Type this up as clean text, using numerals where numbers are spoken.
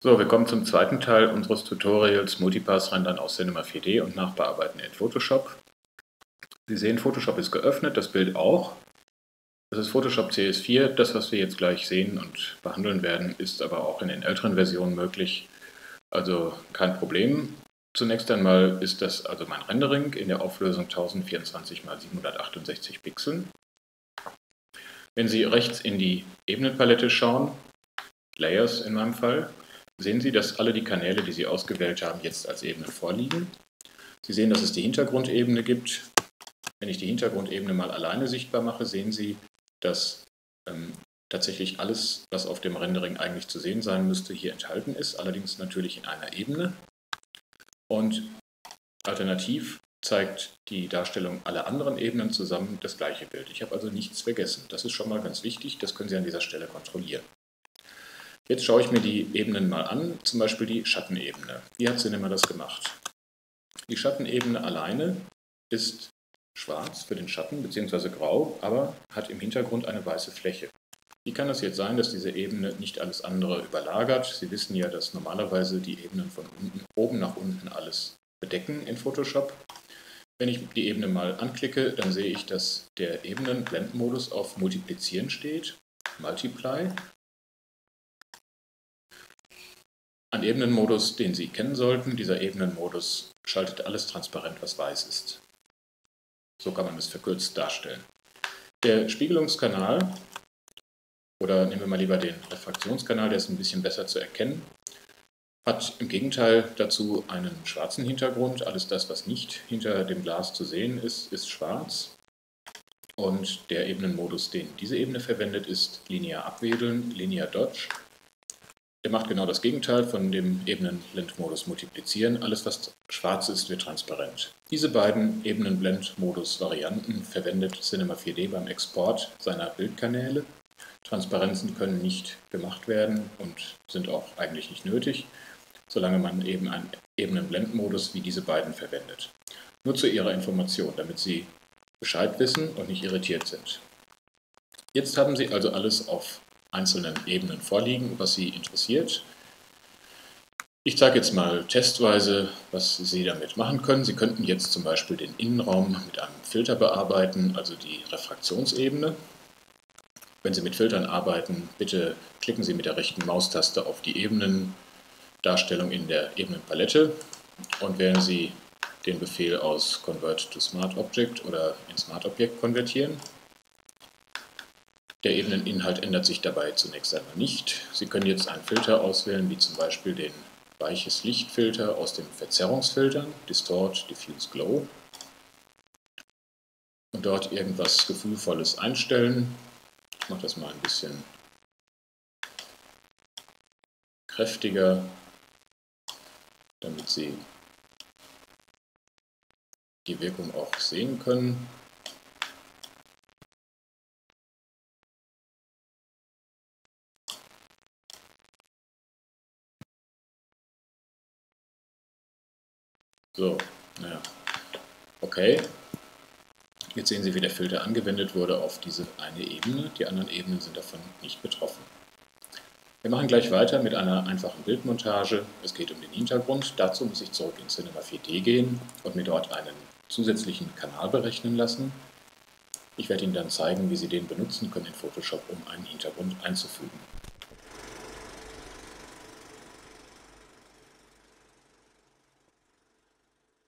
So, wir kommen zum zweiten Teil unseres Tutorials Multipass-Rendern aus Cinema 4D und Nachbearbeiten in Photoshop. Sie sehen, Photoshop ist geöffnet, das Bild auch. Das ist Photoshop CS4. Das, was wir jetzt gleich sehen und behandeln werden, ist aber auch in den älteren Versionen möglich. Also kein Problem. Zunächst einmal ist das also mein Rendering in der Auflösung 1024 x 768 Pixeln. Wenn Sie rechts in die Ebenenpalette schauen, Layers in meinem Fall, sehen Sie, dass alle die Kanäle, die Sie ausgewählt haben, jetzt als Ebenen vorliegen. Sie sehen, dass es die Hintergrundebene gibt. Wenn ich die Hintergrundebene mal alleine sichtbar mache, sehen Sie, dass tatsächlich alles, was auf dem Rendering eigentlich zu sehen sein müsste, hier enthalten ist, allerdings natürlich in einer Ebene. Und alternativ zeigt die Darstellung aller anderen Ebenen zusammen das gleiche Bild. Ich habe also nichts vergessen. Das ist schon mal ganz wichtig, das können Sie an dieser Stelle kontrollieren. Jetzt schaue ich mir die Ebenen mal an, zum Beispiel die Schattenebene. Wie hat Cinema das gemacht? Die Schattenebene alleine ist schwarz für den Schatten bzw. grau, aber hat im Hintergrund eine weiße Fläche. Wie kann das jetzt sein, dass diese Ebene nicht alles andere überlagert? Sie wissen ja, dass normalerweise die Ebenen von oben nach unten alles bedecken in Photoshop. Wenn ich die Ebene mal anklicke, dann sehe ich, dass der Ebenenblendmodus auf Multiplizieren steht, Multiply. Ein Ebenenmodus, den Sie kennen sollten. Dieser Ebenenmodus schaltet alles transparent, was weiß ist. So kann man es verkürzt darstellen. Der Spiegelungskanal, oder nehmen wir mal lieber den Refraktionskanal, der ist ein bisschen besser zu erkennen, hat im Gegenteil dazu einen schwarzen Hintergrund. Alles das, was nicht hinter dem Glas zu sehen ist, ist schwarz. Und der Ebenenmodus, den diese Ebene verwendet, ist linear abwedeln, linear dodge. Der macht genau das Gegenteil von dem Ebenenblendmodus multiplizieren. Alles, was schwarz ist, wird transparent. Diese beiden Ebenenblendmodus-Varianten verwendet Cinema 4D beim Export seiner Bildkanäle. Transparenzen können nicht gemacht werden und sind auch eigentlich nicht nötig, solange man eben einen Ebenenblendmodus wie diese beiden verwendet. Nur zu Ihrer Information, damit Sie Bescheid wissen und nicht irritiert sind. Jetzt haben Sie also alles auf einzelnen Ebenen vorliegen, was Sie interessiert. Ich zeige jetzt mal testweise, was Sie damit machen können. Sie könnten jetzt zum Beispiel den Innenraum mit einem Filter bearbeiten, also die Refraktionsebene. Wenn Sie mit Filtern arbeiten, bitte klicken Sie mit der rechten Maustaste auf die Ebenendarstellung in der Ebenenpalette und wählen Sie den Befehl aus Convert to Smart Object oder in Smart Object konvertieren. Der Ebeneninhalt ändert sich dabei zunächst einmal nicht. Sie können jetzt einen Filter auswählen, wie zum Beispiel den weiches Lichtfilter aus den Verzerrungsfiltern, Distort, Diffuse, Glow. Und dort irgendwas Gefühlvolles einstellen. Ich mache das mal ein bisschen kräftiger, damit Sie die Wirkung auch sehen können. So, naja, okay. Jetzt sehen Sie, wie der Filter angewendet wurde auf diese eine Ebene. Die anderen Ebenen sind davon nicht betroffen. Wir machen gleich weiter mit einer einfachen Bildmontage. Es geht um den Hintergrund. Dazu muss ich zurück in Cinema 4D gehen und mir dort einen zusätzlichen Kanal berechnen lassen. Ich werde Ihnen dann zeigen, wie Sie den benutzen können in Photoshop, um einen Hintergrund einzufügen.